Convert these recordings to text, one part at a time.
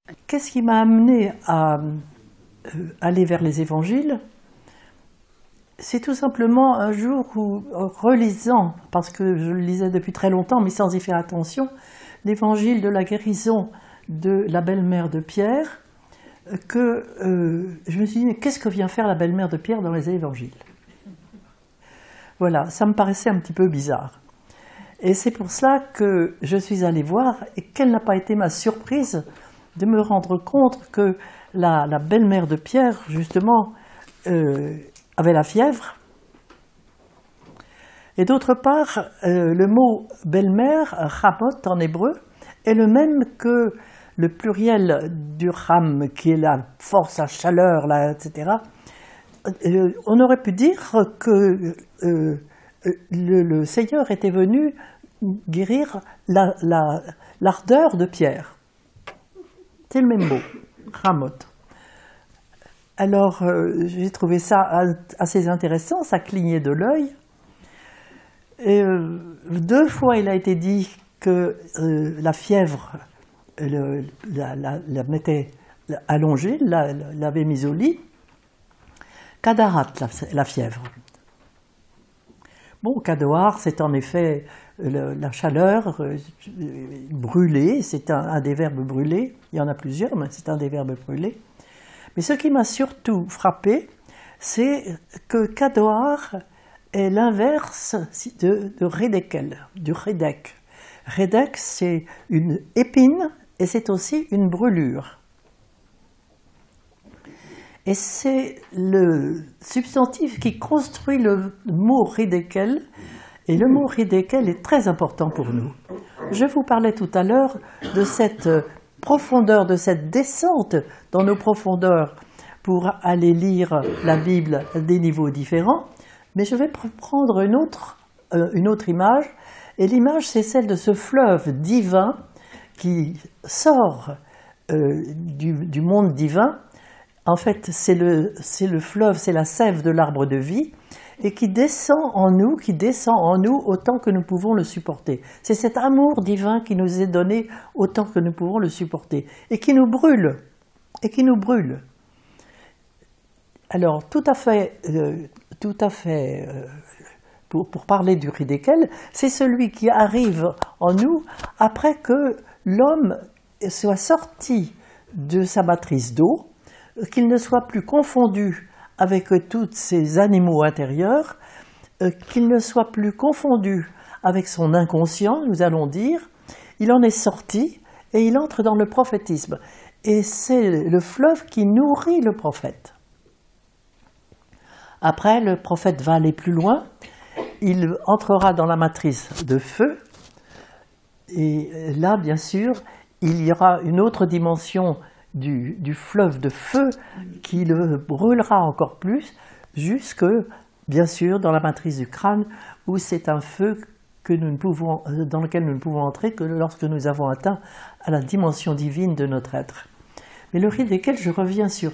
Qu'est-ce qui m'a amené à aller vers les évangiles? C'est tout simplement un jour où, en relisant, parce que je le lisais depuis très longtemps, mais sans y faire attention, l'évangile de la guérison de la belle-mère de Pierre, que je me suis dit, mais qu'est-ce que vient faire la belle-mère de Pierre dans les évangiles? Voilà, ça me paraissait un petit peu bizarre. Et c'est pour cela que je suis allée voir, et quelle n'a pas été ma surprise de me rendre compte que la belle-mère de Pierre, justement, avait la fièvre. Et d'autre part, le mot belle-mère, ramot en hébreu, est le même que le pluriel du ram, qui est la force, la chaleur, etc. On aurait pu dire que le Seigneur était venu guérir l'ardeur de Pierre. C'est le même mot, ramot. Alors, j'ai trouvé ça assez intéressant, ça clignait de l'œil. Et 2 fois, il a été dit que la fièvre la mettait allongée, l'avait mise au lit. Kadarat, la fièvre. Bon, kadoar, c'est en effet la chaleur, brûler, c'est un des verbes brûler. Il y en a plusieurs, mais c'est un des verbes brûler. Mais ce qui m'a surtout frappé, c'est que kadoar est l'inverse de redekel, du redek. Redek, c'est une épine et c'est aussi une brûlure. Et c'est le substantif qui construit le mot redekel, et le mot redekel est très important pour nous. Je vous parlais tout à l'heure de cette profondeur, de cette descente dans nos profondeurs pour aller lire la Bible à des niveaux différents, mais je vais prendre une autre image, et l'image c'est celle de ce fleuve divin qui sort du monde divin. En fait, c'est le fleuve, c'est la sève de l'arbre de vie, et qui descend en nous autant que nous pouvons le supporter. C'est cet amour divin qui nous est donné autant que nous pouvons le supporter, et qui nous brûle, Alors, tout à fait, pour parler du Ridékel, c'est celui qui arrive en nous après que l'homme soit sorti de sa matrice d'eau, qu'il ne soit plus confondu avec tous ces animaux intérieurs, qu'il ne soit plus confondu avec son inconscient, nous allons dire. Il en est sorti et il entre dans le prophétisme. Et c'est le fleuve qui nourrit le prophète. Après, le prophète va aller plus loin, il entrera dans la matrice de feu, et là, bien sûr, il y aura une autre dimension du fleuve de feu qui le brûlera encore plus, jusque, bien sûr, dans la matrice du crâne, où c'est un feu dans lequel nous ne pouvons entrer que lorsque nous avons atteint à la dimension divine de notre être. Mais le Ridékel, je reviens sur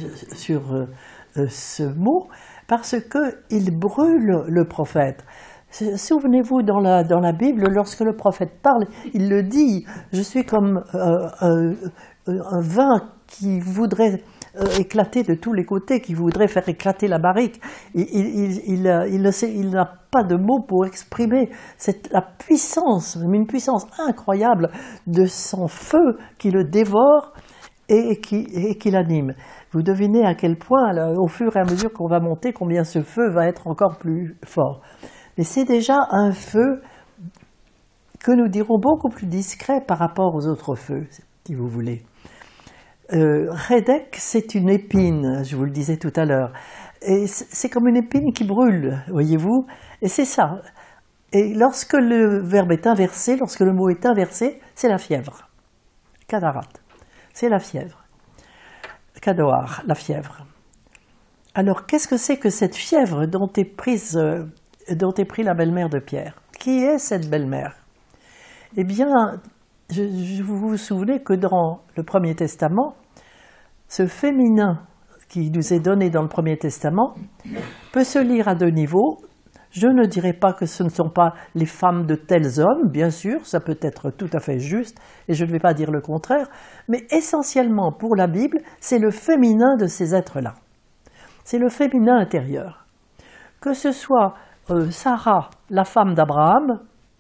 ce mot, parce qu'il brûle le prophète. Souvenez-vous, dans la Bible, lorsque le prophète parle, il le dit, je suis comme un vin qui voudrait éclater de tous les côtés, qui voudrait faire éclater la barrique. Il n'a pas de mots pour exprimer la puissance, une puissance incroyable de son feu qui le dévore et qui l'anime. Vous devinez à quel point, là, au fur et à mesure qu'on va monter, combien ce feu va être encore plus fort. Mais c'est déjà un feu que nous dirons beaucoup plus discret par rapport aux autres feux, si vous voulez. Redek, c'est une épine, je vous le disais tout à l'heure. Et c'est comme une épine qui brûle, voyez-vous. Et c'est ça. Et lorsque le verbe est inversé, lorsque le mot est inversé, c'est la fièvre. Kadarat, c'est la fièvre. Kadoar, la fièvre. Alors, qu'est-ce que c'est que cette fièvre dont est prise la belle-mère de Pierre? Qui est cette belle-mère? Eh bien, vous vous souvenez que dans le Premier Testament, ce féminin qui nous est donné dans le Premier Testament peut se lire à 2 niveaux. Je ne dirais pas que ce ne sont pas les femmes de tels hommes, bien sûr, ça peut être tout à fait juste, et je ne vais pas dire le contraire, mais essentiellement pour la Bible, c'est le féminin de ces êtres-là. C'est le féminin intérieur. Que ce soit Sarah, la femme d'Abraham,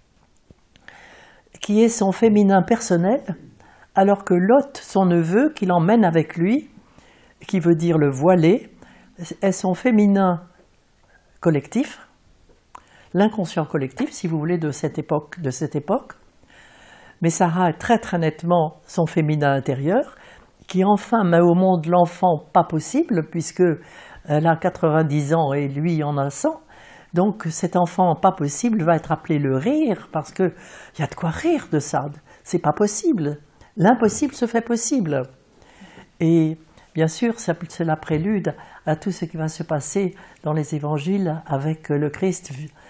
qui est son féminin personnel, alors que Lot, son neveu, qui l'emmène avec lui, qui veut dire le voilé, est son féminin collectif, l'inconscient collectif, si vous voulez, de cette époque. Mais Sarah est très très nettement son féminin intérieur, qui enfin met au monde l'enfant pas possible, puisqu'elle a 90 ans et lui en a 100. Donc cet enfant pas possible va être appelé le rire, parce qu'il y a de quoi rire de ça. C'est pas possible. L'impossible se fait possible. Et bien sûr, c'est la prélude à tout ce qui va se passer dans les évangiles avec le Christ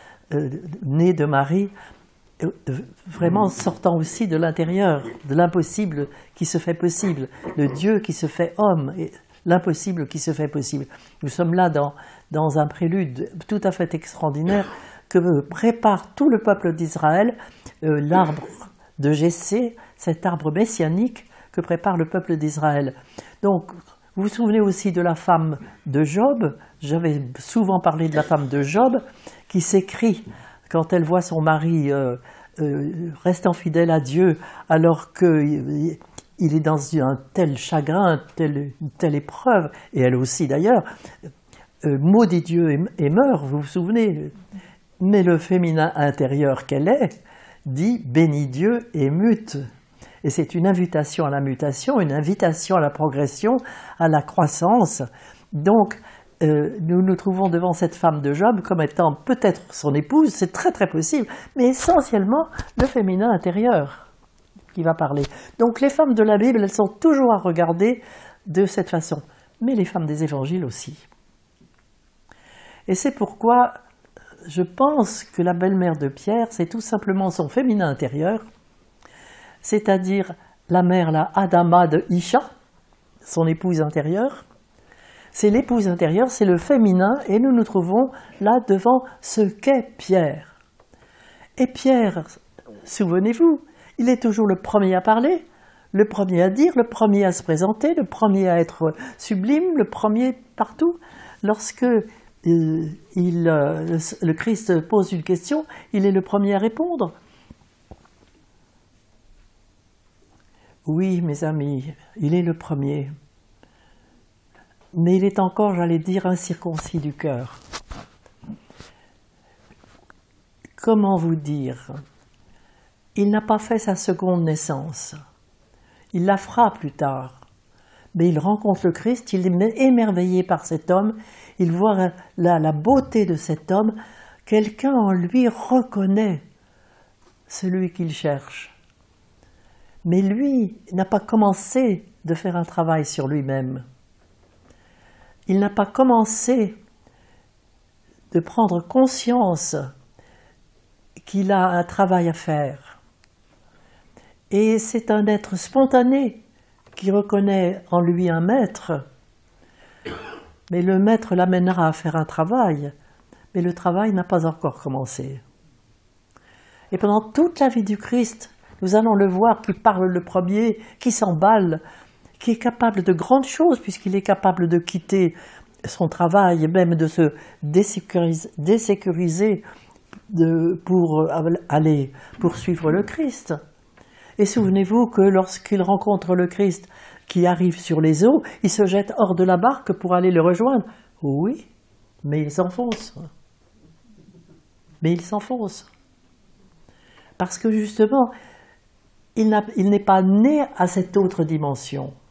né de Marie, vraiment sortant aussi de l'intérieur, de l'impossible qui se fait possible, le Dieu qui se fait homme, et l'impossible qui se fait possible. Nous sommes là dans un prélude tout à fait extraordinaire que prépare tout le peuple d'Israël, l'arbre de Jessé, cet arbre messianique que prépare le peuple d'Israël. Donc, vous vous souvenez aussi de la femme de Job, j'avais souvent parlé de la femme de Job, qui s'écrie quand elle voit son mari restant fidèle à Dieu, alors qu'il est dans un tel chagrin, une telle épreuve, et elle aussi d'ailleurs, maudit Dieu et meurt, vous vous souvenez, mais le féminin intérieur qu'elle est, dit bénis Dieu et mute. Et c'est une invitation à la mutation, une invitation à la progression, à la croissance. Donc, nous nous trouvons devant cette femme de Job comme étant peut-être son épouse, c'est très très possible, mais essentiellement le féminin intérieur qui va parler. Donc les femmes de la Bible, elles sont toujours à regarder de cette façon, mais les femmes des évangiles aussi. Et c'est pourquoi je pense que la belle-mère de Pierre, c'est tout simplement son féminin intérieur, c'est-à-dire la mère, la Adama de Isha, son épouse intérieure. C'est l'épouse intérieure, c'est le féminin, et nous nous trouvons là devant ce qu'est Pierre. Et Pierre, souvenez-vous, il est toujours le premier à parler, le premier à dire, le premier à se présenter, le premier à être sublime, le premier partout. Lorsque le Christ pose une question, il est le premier à répondre. Oui, mes amis, il est le premier. Mais il est encore, j'allais dire, incirconcis du cœur. Comment vous dire? Il n'a pas fait sa seconde naissance. Il la fera plus tard. Mais il rencontre le Christ, il est émerveillé par cet homme, il voit la beauté de cet homme, quelqu'un en lui reconnaît celui qu'il cherche. Mais lui n'a pas commencé de faire un travail sur lui-même. Il n'a pas commencé de prendre conscience qu'il a un travail à faire. Et c'est un être spontané qui reconnaît en lui un maître. Mais le maître l'amènera à faire un travail, mais le travail n'a pas encore commencé. Et pendant toute la vie du Christ, nous allons le voir qui parle le premier, qui s'emballe, qui est capable de grandes choses, puisqu'il est capable de quitter son travail, même de se désécuriser pour aller poursuivre le Christ. Et souvenez-vous que lorsqu'il rencontre le Christ qui arrive sur les eaux, il se jette hors de la barque pour aller le rejoindre. Oui, mais il s'enfonce. Mais il s'enfonce. Parce que justement, il n'est pas né à cette autre dimension.